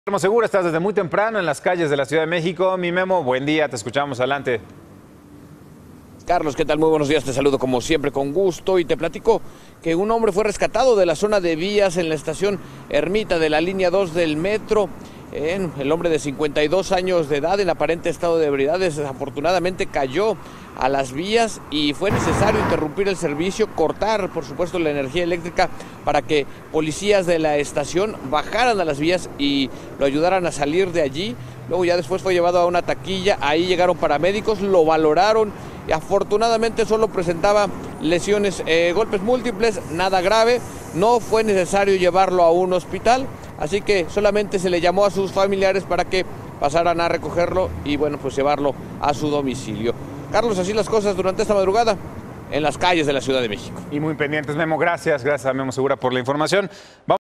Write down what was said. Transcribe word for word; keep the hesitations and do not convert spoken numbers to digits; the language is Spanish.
Memo Segura, estás desde muy temprano en las calles de la Ciudad de México. Mi Memo, buen día, te escuchamos, adelante. Carlos, ¿qué tal? Muy buenos días, te saludo como siempre con gusto y te platico que un hombre fue rescatado de la zona de vías en la estación Ermita de la línea dos del metro. El hombre de cincuenta y dos años de edad en aparente estado de ebriedad desafortunadamente cayó a las vías y fue necesario interrumpir el servicio, cortar por supuesto la energía eléctrica para que policías de la estación bajaran a las vías y lo ayudaran a salir de allí. Luego ya después fue llevado a una taquilla, ahí llegaron paramédicos, lo valoraron y afortunadamente solo presentaba lesiones, eh, golpes múltiples, nada grave, no fue necesario llevarlo a un hospital. Así que solamente se le llamó a sus familiares para que pasaran a recogerlo y bueno, pues llevarlo a su domicilio. Carlos, así las cosas durante esta madrugada en las calles de la Ciudad de México. Y muy pendientes, Memo, gracias, gracias a Memo Segura por la información. Vamos